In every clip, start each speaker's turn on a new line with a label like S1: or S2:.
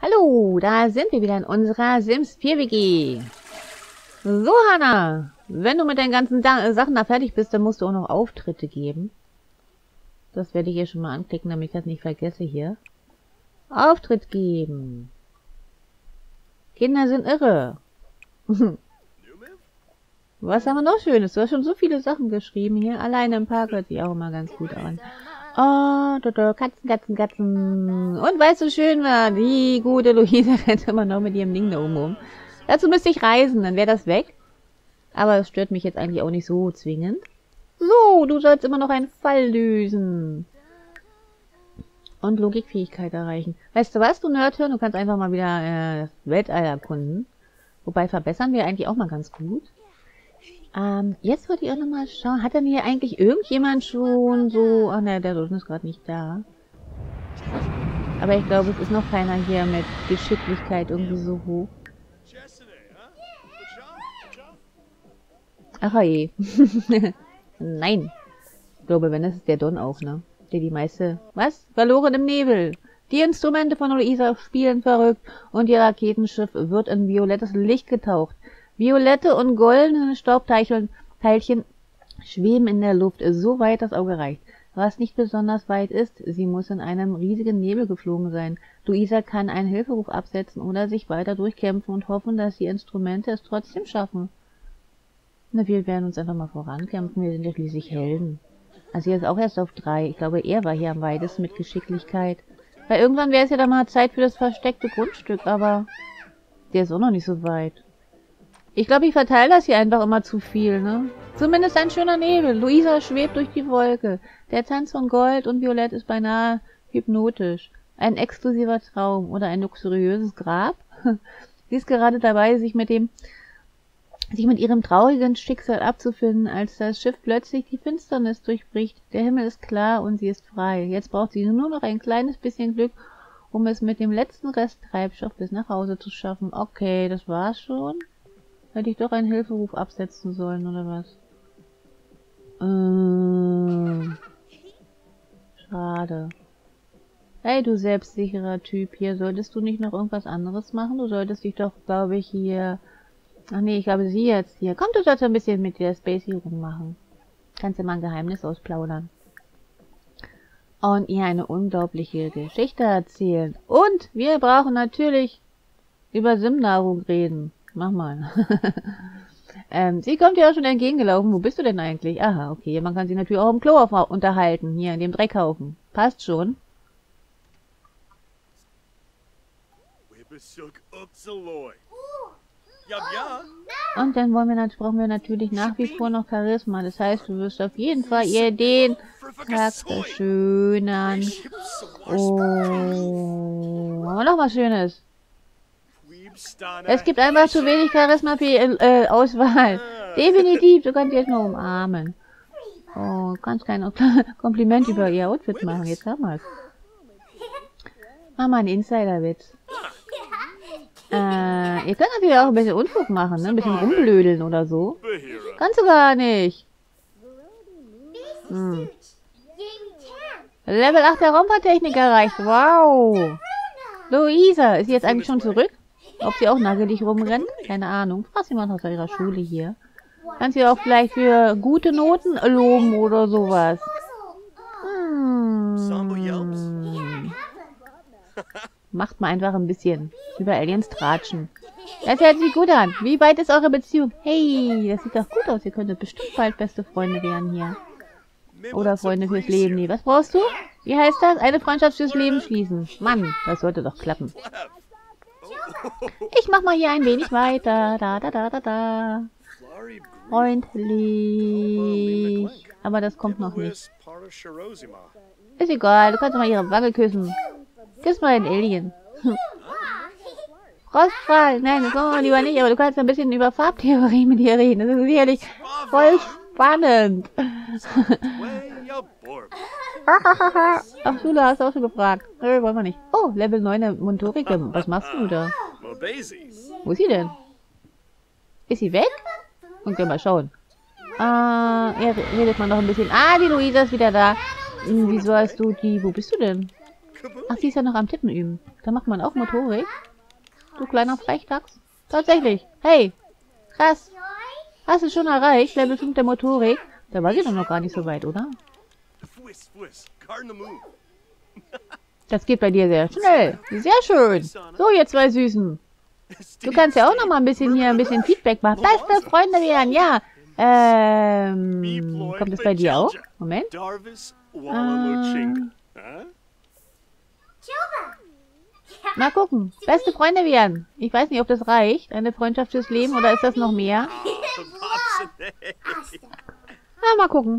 S1: Hallo, da sind wir wieder in unserer Sims 4 WG. So, Hannah, wenn du mit deinen ganzen Sachen da fertig bist, dann musst du auch noch Auftritte geben. Das werde ich hier schon mal anklicken, damit ich das nicht vergesse hier. Auftritt geben. Kinder sind irre. Was haben wir noch Schönes? Du hast schon so viele Sachen geschrieben hier. Alleine im Park hört sich auch immer ganz gut an. Oh, Katzen, Katzen, Katzen. Und weißt du, schön war, die gute Luisa rennt immer noch mit ihrem Ding da oben rum. Dazu müsste ich reisen, dann wäre das weg. Aber es stört mich jetzt eigentlich auch nicht so zwingend. So, du sollst immer noch einen Fall lösen. Und Logikfähigkeit erreichen. Weißt du was, du Nerdhirn? Du kannst einfach mal wieder das Weltall erkunden. Wobei verbessern wir eigentlich auch mal ganz gut. Jetzt würde ich auch nochmal schauen. Hat denn hier eigentlich irgendjemand schon so... Ach ne, der Sohn ist gerade nicht da. Aber ich glaube, es ist noch keiner hier mit Geschicklichkeit irgendwie so hoch. Ach je. Nein. Ich glaube, wenn, das ist der Don auch, ne? Der die meiste... Was? Verloren im Nebel. Die Instrumente von Luisa spielen verrückt und ihr Raketenschiff wird in violettes Licht getaucht. Violette und goldene Staubteilchen schweben in der Luft, so weit das Auge reicht. Was nicht besonders weit ist, sie muss in einem riesigen Nebel geflogen sein. Luisa kann einen Hilferuf absetzen oder sich weiter durchkämpfen und hoffen, dass die Instrumente es trotzdem schaffen. Na, wir werden uns einfach mal vorankämpfen, wir sind ja schließlich Helden. Also hier ist auch erst auf 3. Ich glaube, er war hier am weitesten mit Geschicklichkeit. Weil irgendwann wäre es ja dann mal Zeit für das versteckte Grundstück, aber der ist auch noch nicht so weit. Ich glaube, ich verteile das hier einfach immer zu viel, ne? Zumindest ein schöner Nebel. Luisa schwebt durch die Wolke. Der Tanz von Gold und Violett ist beinahe hypnotisch. Ein exklusiver Traum oder ein luxuriöses Grab. Sie ist gerade dabei, sich mit ihrem traurigen Schicksal abzufinden, als das Schiff plötzlich die Finsternis durchbricht. Der Himmel ist klar und sie ist frei. Jetzt braucht sie nur noch ein kleines bisschen Glück, um es mit dem letzten Rest Treibstoff bis nach Hause zu schaffen. Okay, das war's schon. Hätte ich doch einen Hilferuf absetzen sollen, oder was? Schade. Hey, du selbstsicherer Typ hier, solltest du nicht noch irgendwas anderes machen? Du solltest dich doch, glaube ich, hier... Ach nee, ich glaube, sie jetzt hier. Komm, du sollst ein bisschen mit der Spacey rummachen. Kannst du mal ein Geheimnis ausplaudern. Und ihr eine unglaubliche Geschichte erzählen. Und wir brauchen natürlich über Sim-Nahrung reden. Mach mal. Sie kommt ja auch schon entgegengelaufen. Wo bist du denn eigentlich? Aha, okay. Man kann sie natürlich auch im Klo unterhalten. Hier, in dem Dreckhaufen. Passt schon. Und dann brauchen wir natürlich nach wie vor noch Charisma. Das heißt, du wirst auf jeden Fall ihr den Tag verschönern. Oh, haben wir noch was Schönes? Es gibt einfach zu wenig Charisma für die Auswahl. Definitiv, du kannst jetzt nur umarmen. Oh, du kannst kein Kompliment über ihr Outfit machen. Jetzt haben wir es. Mach mal einen Insider-Witz. Ihr könnt natürlich auch ein bisschen Unfug machen, ne? Ein bisschen rumblödeln oder so. Kannst du gar nicht. Level 8 der Raumfahrttechnik erreicht. Wow. Luisa, ist sie jetzt eigentlich schon zurück? Ob sie auch nackelig rumrennt? Keine Ahnung. Frag sie mal aus ihrer Schule hier. Kannst du auch vielleicht für gute Noten loben oder sowas? Macht mal einfach ein bisschen über Aliens tratschen. Das hört sich gut an. Wie weit ist eure Beziehung? Hey, das sieht doch gut aus. Ihr könntet bestimmt bald beste Freunde werden hier. Oder Freunde fürs Leben. Nee, was brauchst du? Wie heißt das? Eine Freundschaft fürs Leben schließen. Mann, das sollte doch klappen. Ich mach mal hier ein wenig weiter. Da. Freundlich. Aber das kommt noch nicht. Ist egal, du kannst mal ihre Wange küssen. Küss mal den Alien. Frostfall. Nein, das machen wir lieber nicht, aber du kannst ein bisschen über Farbtheorie mit ihr reden. Das ist sicherlich voll spannend. Ach, Schule hast du auch schon gefragt. Wollen wir nicht. Oh, Level 9 der Montorike. Was machst du da? Wo ist sie denn? Ist sie weg? Okay, mal schauen. Hier redet man noch ein bisschen. Die Luisa ist wieder da. Wieso hast du die... Wo bist du denn? Ach, sie ist ja noch am Tippen üben. Da macht man auch Motorik. Du kleiner Frechdachs. Tatsächlich. Hey. Krass. Hast du schon erreicht? Level 5 der Motorik. Da war sie doch noch gar nicht so weit, oder? Das geht bei dir sehr schnell. Sehr schön. So, ihr zwei Süßen. Du kannst ja auch noch mal ein bisschen Feedback machen. Beste Freunde werden, ja. Kommt das bei dir auch? Moment. Mal gucken. Beste Freunde werden. Ich weiß nicht, ob das reicht. Eine Freundschaft fürs Leben oder ist das noch mehr? Na, mal gucken.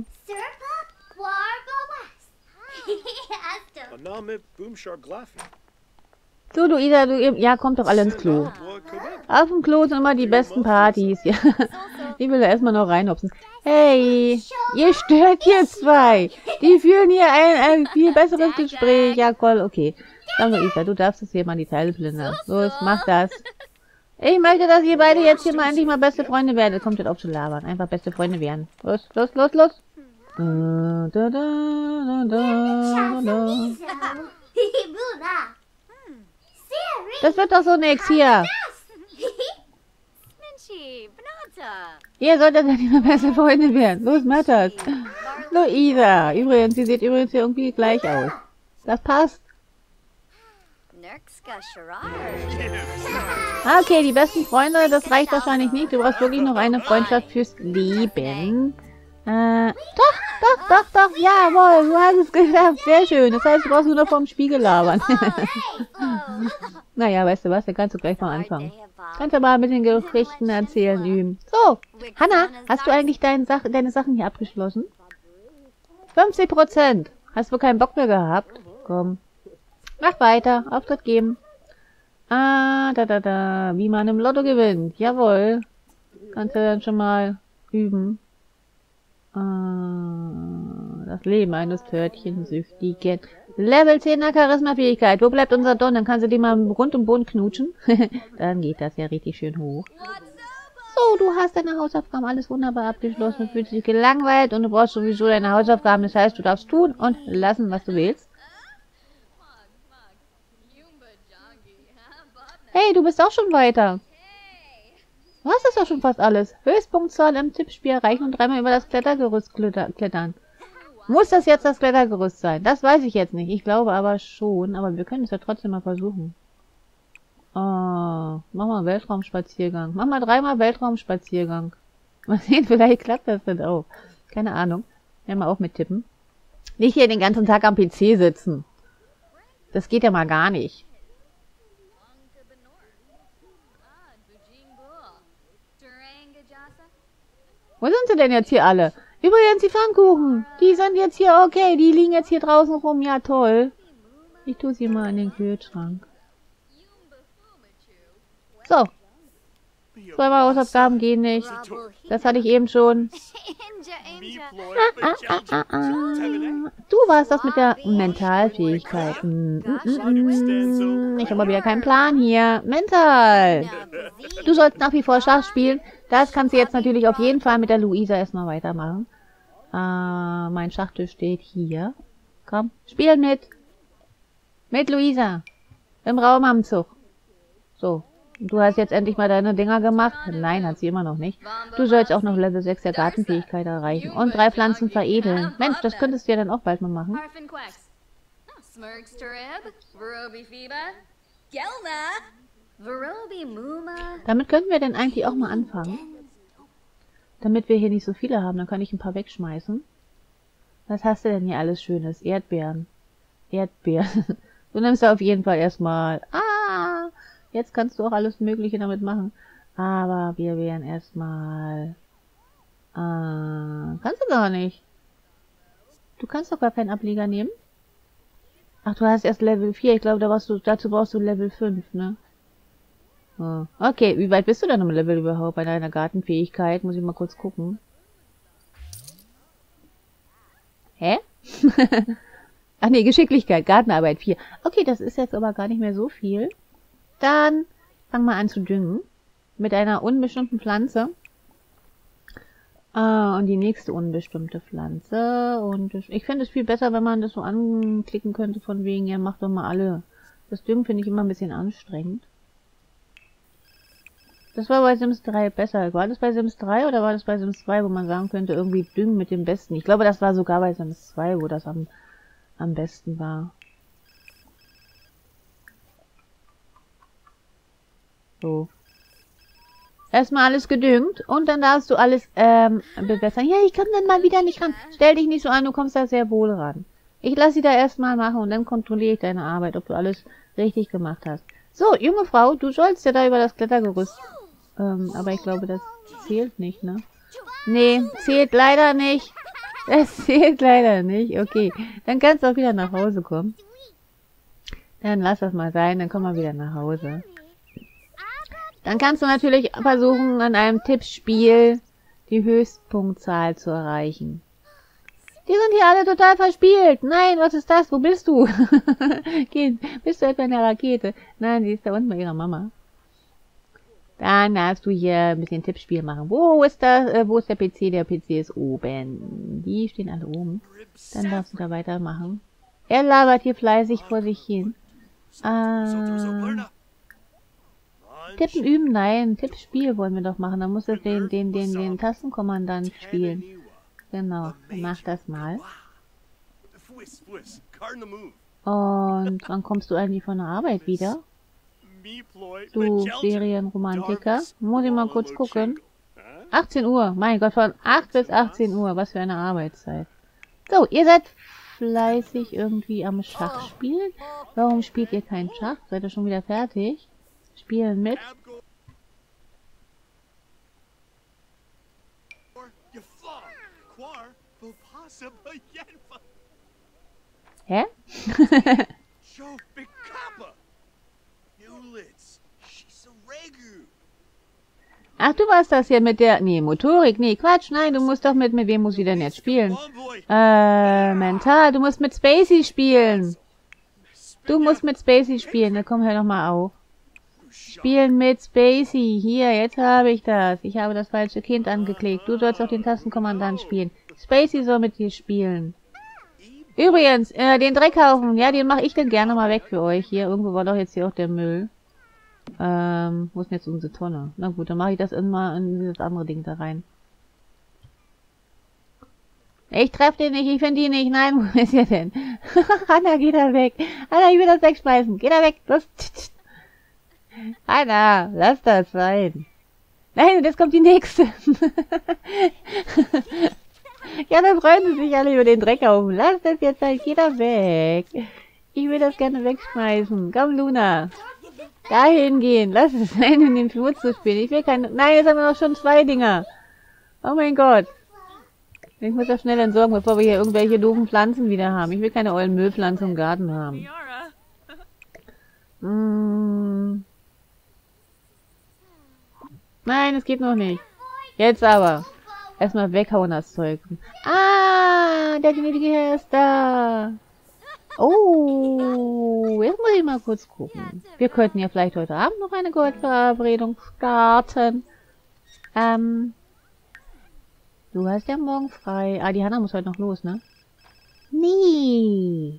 S1: So, Luisa, ja, kommt doch alle ins Klo. Auf dem Klo sind immer die besten Partys. Ja. Ich will da erstmal noch reinhopsen. Hey, ihr stört hier zwei. Die führen hier ein viel besseres Gespräch. Ja, cool, okay. Dann, Luisa, du darfst jetzt hier mal die Teile plündern. Los, mach das. Ich möchte, dass ihr beide jetzt hier mal endlich mal beste Freunde werden. Ihr kommt jetzt auf zu labern. Einfach beste Freunde werden. Los, los, los, los. Das wird doch so nix hier. Ihr solltet ja nicht mehr beste Freunde werden. Los, mach das. Luisa. Übrigens, sie sieht übrigens hier irgendwie gleich aus. Das passt. Okay, die besten Freunde, das reicht wahrscheinlich nicht. Du brauchst wirklich noch eine Freundschaft fürs Leben. Doch, jawohl, du hast es geschafft. Sehr schön. Das heißt, du brauchst nur noch vom Spiegel labern. Naja, weißt du was, dann kannst du gleich mal anfangen. Kannst du mal mit den Geschichten erzählen üben. So, Hanna, hast du eigentlich deine Sachen hier abgeschlossen? 50%. Hast du keinen Bock mehr gehabt? Komm. Mach weiter. Auftritt geben. Wie man im Lotto gewinnt. Jawohl. Kannst du dann schon mal üben. Das Leben eines Törtchensüchtigen. Level 10er Charisma-Fähigkeit. Wo bleibt unser Don? Dann kannst du den mal rund um den Boden knutschen. Dann geht das ja richtig schön hoch. So, du hast deine Hausaufgaben alles wunderbar abgeschlossen. Du fühlst dich gelangweilt und du brauchst sowieso deine Hausaufgaben. Das heißt, du darfst tun und lassen, was du willst. Hey, du bist auch schon weiter. Du hast das doch schon fast alles. Höchstpunktzahl im Tippspiel erreichen und dreimal über das Klettergerüst klettern. Muss das jetzt das Klettergerüst sein? Das weiß ich jetzt nicht. Ich glaube aber schon. Aber wir können es ja trotzdem mal versuchen. Oh, mach mal einen Weltraumspaziergang. Mach mal 3-mal Weltraumspaziergang. Mal sehen, vielleicht klappt das dann auch. Keine Ahnung. Ja, mal auch mit tippen. Nicht hier den ganzen Tag am PC sitzen. Das geht ja mal gar nicht. Wo sind sie denn jetzt hier alle? Übrigens, die Pfannkuchen. Die sind jetzt hier, okay. Die liegen jetzt hier draußen rum. Ja, toll. Ich tue sie mal in den Kühlschrank. So. 2-mal Hausaufgaben gehen nicht. Das hatte ich eben schon. Du warst das mit der Mentalfähigkeit. Ich habe aber wieder keinen Plan hier. Mental. Du sollst nach wie vor Schach spielen. Das kannst du jetzt natürlich auf jeden Fall mit der Luisa erstmal weitermachen. Mein Schachtisch steht hier. Komm, spiel mit. Mit Luisa. Im Raumanzug. So. Du hast jetzt endlich mal deine Dinger gemacht. Nein, hat sie immer noch nicht. Du sollst auch noch Level 6 der Gartenfähigkeit erreichen. Und 3 Pflanzen veredeln. Mensch, das könntest du ja dann auch bald mal machen. Damit könnten wir denn eigentlich auch mal anfangen. Damit wir hier nicht so viele haben, dann kann ich ein paar wegschmeißen. Was hast du denn hier alles Schönes? Erdbeeren. Erdbeeren. Du nimmst da auf jeden Fall erstmal... Jetzt kannst du auch alles Mögliche damit machen. Aber wir werden erstmal... kannst du gar nicht. Du kannst doch gar keinen Ableger nehmen. Ach, du hast erst Level 4. Ich glaube, dazu brauchst du Level 5, ne? Oh. Okay, wie weit bist du denn im Level überhaupt bei deiner Gartenfähigkeit? Muss ich mal kurz gucken. Hä? Ach nee, Geschicklichkeit, Gartenarbeit 4. Okay, das ist jetzt aber gar nicht mehr so viel. Dann fang mal an zu düngen. Mit einer unbestimmten Pflanze. Ah, und die nächste unbestimmte Pflanze. Und ich finde es viel besser, wenn man das so anklicken könnte, von wegen, ja, mach doch mal alle. Das Düngen finde ich immer ein bisschen anstrengend. Das war bei Sims 3 besser. War das bei Sims 3 oder war das bei Sims 2, wo man sagen könnte, irgendwie Düngen mit dem Besten? Ich glaube, das war sogar bei Sims 2, wo das am besten war. So. Erstmal alles gedüngt und dann darfst du alles bewässern. Ja, ich komme dann mal wieder nicht ran. Stell dich nicht so an, du kommst da sehr wohl ran. Ich lasse sie da erstmal machen und dann kontrolliere ich deine Arbeit, ob du alles richtig gemacht hast. So, junge Frau, du sollst ja da über das Klettergerüst. Aber ich glaube, das zählt nicht, ne? Nee, zählt leider nicht. Das zählt leider nicht. Okay, dann kannst du auch wieder nach Hause kommen. Dann lass das mal sein, dann komm mal wieder nach Hause. Dann kannst du natürlich versuchen, in einem Tippspiel die Höchstpunktzahl zu erreichen. Die sind hier alle total verspielt. Nein, was ist das? Wo bist du? Kind, bist du etwa in der Rakete? Nein, sie ist da unten bei ihrer Mama. Dann darfst du hier ein bisschen Tippspiel machen. Wo ist das? Wo ist der PC? Der PC ist oben. Die stehen alle oben. Dann darfst du da weitermachen. Er labert hier fleißig vor sich hin. Tippen üben? Nein, Tippspiel wollen wir doch machen. Dann muss er den Tastenkommandant spielen. Genau, mach das mal. Und wann kommst du eigentlich von der Arbeit wieder? Du Serienromantiker. Muss ich mal kurz gucken. 18 Uhr. Mein Gott, von 8 bis 18 Uhr. Was für eine Arbeitszeit. So, ihr seid fleißig irgendwie am Schach spielen. Warum spielt ihr keinen Schach? Seid ihr schon wieder fertig? Spielen mit. Hä? Ach, du warst das hier mit der... Nee, Motorik. Nee, Quatsch. Nein, du musst doch mit wem muss ich denn jetzt spielen? Mental. Du musst mit Spacey spielen. Du musst mit Spacey spielen. Na komm, hör doch mal auf. Spielen mit Spacey. Hier, jetzt habe ich das. Ich habe das falsche Kind angeklickt. Du sollst auch den Tastenkommandant spielen. Spacey soll mit dir spielen. Übrigens, den Dreckhaufen, ja, den mache ich dann gerne mal weg für euch. Hier, irgendwo war doch jetzt hier auch der Müll. Wo ist denn jetzt unsere Tonne? Na gut, dann mache ich das immer in dieses andere Ding da rein. Ich treffe den nicht, ich finde die nicht. Nein, wo ist er denn? Hanna, geh da weg. Hanna, ich will das wegschmeißen. Geh da weg. Los. Hanna, lass das sein. Nein, jetzt kommt die nächste. Ja, dann freuen sie sich alle über den Dreckhaufen. Lass das jetzt sein, geh da weg. Ich will das gerne wegschmeißen. Komm, Luna. Dahin gehen. Lass es sein, in den Flur zu spielen. Ich will keine... Nein, jetzt haben wir noch schon 2 Dinger. Oh mein Gott. Ich muss das schnell entsorgen, bevor wir hier irgendwelche doofen Pflanzen wieder haben. Ich will keine ollen Müllpflanzen im Garten haben. Nein, es geht noch nicht. Jetzt aber. Erstmal weghauen das Zeug. Ah, der gnädige Herr ist da. Oh, jetzt muss ich mal kurz gucken. Wir könnten ja vielleicht heute Abend noch eine Goldverabredung starten. Du hast ja morgen frei. Ah, die Hanna muss heute noch los, ne? Nee.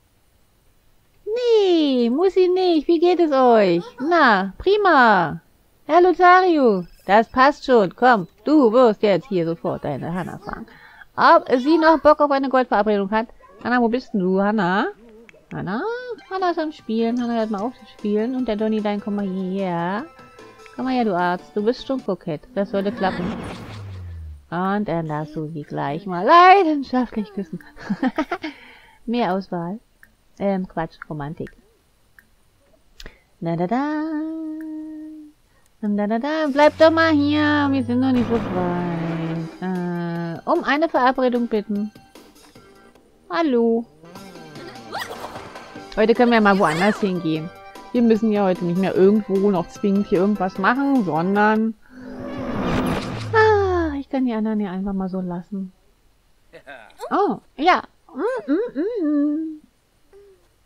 S1: Nee, muss sie nicht. Wie geht es euch? Na, prima. Herr Lothario, das passt schon. Komm, du wirst jetzt hier sofort deine Hanna fragen. Ob sie noch Bock auf eine Goldverabredung hat? Hanna, wo bist denn du, Hanna? Hanna? Hanna ist am Spielen. Hanna hört mal auf zu spielen. Und der Donny, dein, komm mal hierher. Komm mal her, du Arzt. Du bist schon kokett. Das sollte klappen. Und dann darfst du sie gleich mal leidenschaftlich küssen. Mehr Auswahl. Quatsch, Romantik. Da da da. Da da da. Bleib doch mal hier. Wir sind noch nicht so weit. Um eine Verabredung bitten. Hallo. Heute können wir mal woanders hingehen. Wir müssen ja heute nicht mehr irgendwo noch zwingend hier irgendwas machen, sondern... ich kann die anderen ja einfach mal so lassen. Oh, ja.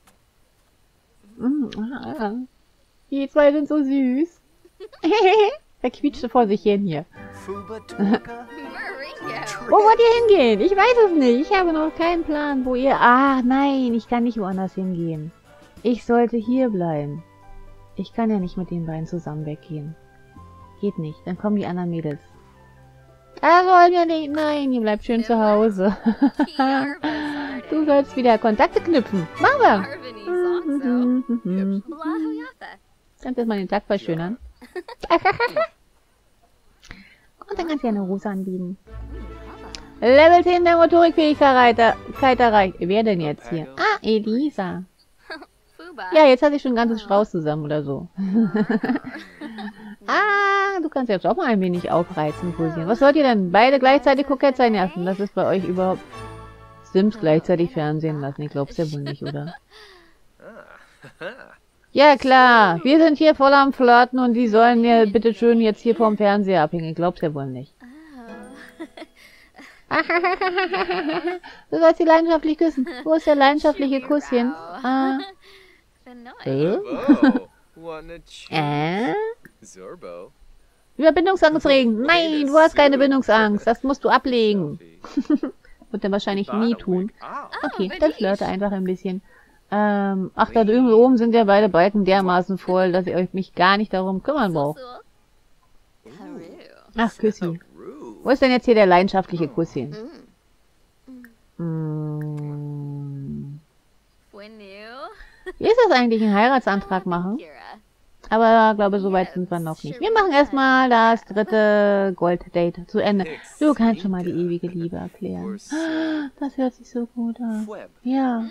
S1: Die 2 sind so süß. Der quietschte vor sich hin hier.
S2: Fuba-tuka.
S1: Wo wollt ihr hingehen? Ich weiß es nicht. Ich habe noch keinen Plan, wo ihr... Ah, nein, ich kann nicht woanders hingehen. Ich sollte hier bleiben. Ich kann ja nicht mit den beiden zusammen weggehen. Geht nicht, dann kommen die anderen Mädels. Ah, wollen wir nicht. Nein, ihr bleibt schön zu Hause. Du sollst wieder Kontakte knüpfen. Machen wir. Kannst erstmal den Tag verschönern. Und dann kannst du ja eine Rose anbieten. Level 10 der Motorikfähigkeit erreicht. Wer denn jetzt hier? Ah, Elisa. Ja, jetzt hat sie schon ein ganzes Strauß zusammen oder so. Ah, du kannst jetzt auch mal ein wenig aufreizen, Cousine. Was wollt ihr denn? Beide gleichzeitig kokett sein lassen? Das ist bei euch überhaupt... Sims gleichzeitig Fernsehen lassen. Ich glaub's ja wohl nicht, oder? Ja, klar. Wir sind hier voll am Flirten und die sollen ja bitteschön jetzt hier vorm Fernseher abhängen. Ich glaub's ja wohl nicht. Du sollst sie leidenschaftlich küssen. Wo ist der leidenschaftliche Kusschen? Ah. Überbindungsangst regen. Nein, du hast keine Bindungsangst. Das musst du ablegen. Wird er wahrscheinlich nie tun. Okay, dann flirte einfach ein bisschen. Ach, da drüben oben sind ja beide Balken dermaßen voll, dass ihr euch mich gar nicht darum kümmern braucht. Ach, Küssi. Wo ist denn jetzt hier der leidenschaftliche Kusschen? Wie ist das eigentlich, einen Heiratsantrag machen? Aber ich glaube, so weit sind wir noch nicht. Wir machen erstmal das dritte Gold-Date zu Ende. Du kannst schon mal die ewige Liebe erklären. Das hört sich so gut an. Ja.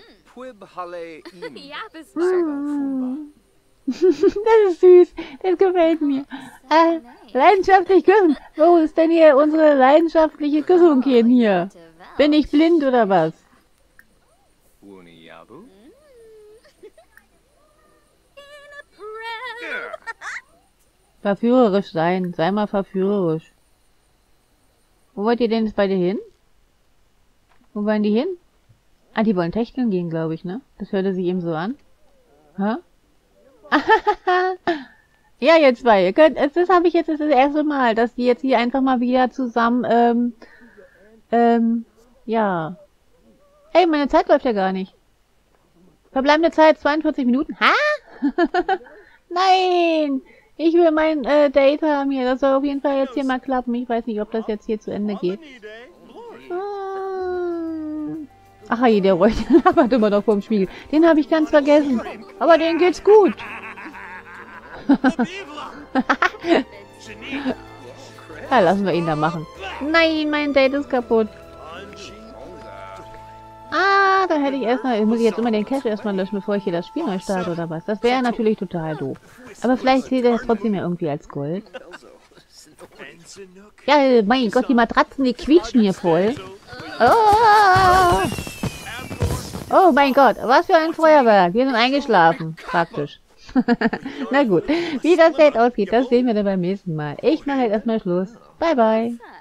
S1: Das ist süß. Das gefällt mir. Leidenschaftlich küssen. Wo ist denn hier unsere leidenschaftliche Küssung hier? Bin ich blind oder was? Verführerisch sein. Sei mal verführerisch. Wo wollt ihr denn jetzt beide hin? Wo wollen die hin? Ah, die wollen techteln gehen, glaube ich, ne? Das hörte sich eben so an. Hä? Ja, ihr zwei. Ihr könnt, das habe ich jetzt das erste Mal, dass die jetzt hier einfach mal wieder zusammen, ja. Ey, meine Zeit läuft ja gar nicht. Verbleibende Zeit 42 Minuten. Ha? Nein! Ich will mein Date haben hier. Das soll auf jeden Fall jetzt hier mal klappen. Ich weiß nicht, ob das jetzt hier zu Ende geht. Ach je, der Räuch labert immer noch vorm Spiegel. Den habe ich ganz vergessen. Aber denen geht's gut. Ja, lassen wir ihn da machen. Nein, mein Date ist kaputt. Ah, da hätte ich erstmal... Muss ich jetzt immer den Cache erstmal löschen, bevor ich hier das Spiel neu starte, oder was? Das wäre natürlich total doof. Aber vielleicht zählt er trotzdem ja irgendwie als Gold. Ja, mein Gott, die Matratzen, die quietschen hier voll. Oh, oh mein Gott, was für ein Feuerwerk. Wir sind eingeschlafen, praktisch. Na gut, wie das Date ausgeht, das sehen wir dann beim nächsten Mal. Ich mache jetzt erstmal Schluss. Bye, bye.